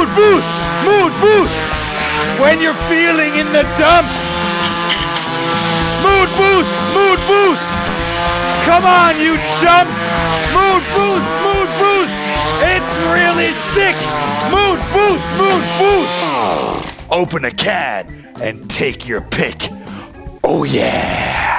boost! Mood boost! When you're feeling in the dumps! Mood boost! Mood boost! Come on, you chumps! Mood boost! Mood boost! It's really sick! Mood boost! Mood boost! Open a can and take your pick. Oh yeah!